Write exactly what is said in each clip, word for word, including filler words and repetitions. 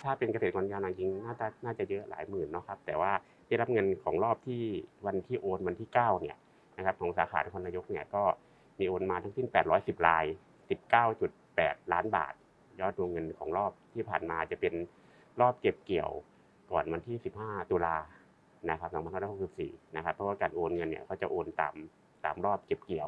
ถ้าเป็นเกษตรกรยาวนานจริงน่าจะน่าจะเยอะหลายหมื่นเนาะครับแต่ว่าได้รับเงินของรอบที่วันที่โอนวันที่เก้าเนี่ยนะครับของสาขานครนายกเนี่ยก็มีโอนมาทั้งสิ้นแปดร้อยสิบราย สิบเก้าจุดแปด ล้านบาทยอดรวมเงินของรอบที่ผ่านมาจะเป็นรอบเก็บเกี่ยวก่อนวันที่สิบห้าตุลานะครับสองพันห้าร้อยหกสิบสี่นะครับเพราะว่าการโอนเงินเนี่ยเขาจะโอนตามตามรอบเก็บเกี่ยว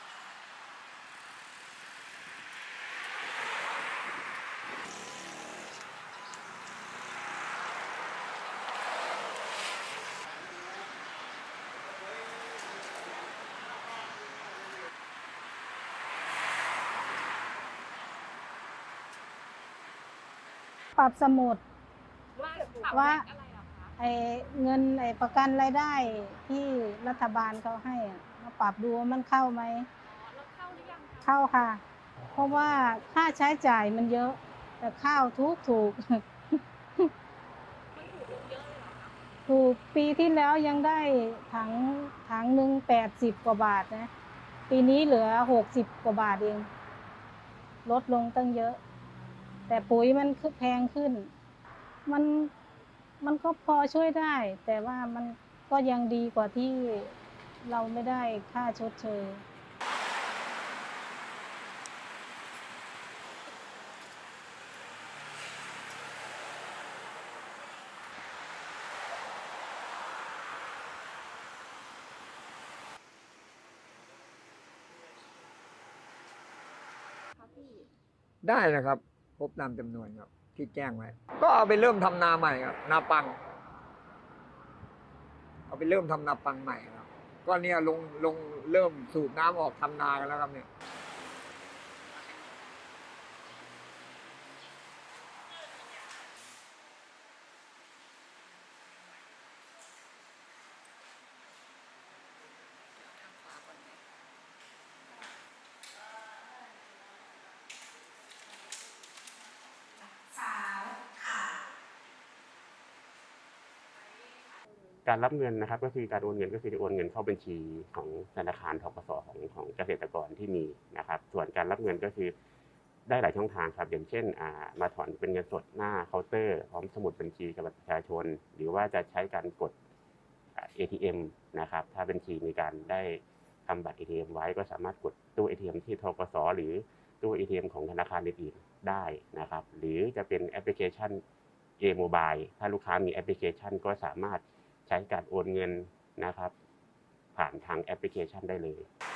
ปรับสมุดว่าว่าอะไรเหรอคะไอ้เงินไอ้ประกันรายได้ที่รัฐบาลเขาให้มาปรับดูว่ามันเข้าไหมอ๋อแล้วเข้าหรือยังคะเข้าค่ะเพราะว่าค่าใช้จ่ายมันเยอะแต่ข้าวถูกถูกมันถูกลงเยอะเลยเหรอคะถูกปีที่แล้วยังได้ถังถังหนึ่งแปดสิบกว่าบาทนะปีนี้เหลือหกสิบกว่าบาทเองลดลงตั้งเยอะแต่ปุ๋ยมันคือแพงขึ้นมันมันก็พอช่วยได้แต่ว่ามันก็ยังดีกว่าที่เราไม่ได้ค่าชดเชยคะพี่ได้นะครับครบตามจำนวนครับที่แจ้งไว้ก็เอาไปเริ่มทำนาใหม่ครับนาปังเอาไปเริ่มทำนาปังใหม่ครับก็เนี่ยลงลงเริ่มสูบน้ำออกทำนากันแล้วครับเนี่ยการรับเงินนะครับก็คือการโอนเงินก็คือจะโอนเงินเข้าบัญชีของธนาคารธกสของของเกษตรกรที่มีนะครับส่วนการรับเงินก็คือได้หลายช่องทางครับอย่างเช่นมาถอนเป็นเงินสดหน้าเคาน์เตอร์พร้อมสมุดบัญชีกับบัตรประชาชนหรือว่าจะใช้การกด เอ ที เอ็ม นะครับถ้าบัญชีมีการได้ทำบัตร เอ ที เอ็ม ไว้ก็สามารถกดตู้ เอ ที เอ็ม ที่ธกสหรือตู้ เอ ที เอ็ม ของธนาคารอื่นๆได้นะครับหรือจะเป็นแอปพลิเคชัน A-Mobile ถ้าลูกค้ามีแอปพลิเคชันก็สามารถใช้การโอนเงินนะครับผ่านทางแอปพลิเคชันได้เลย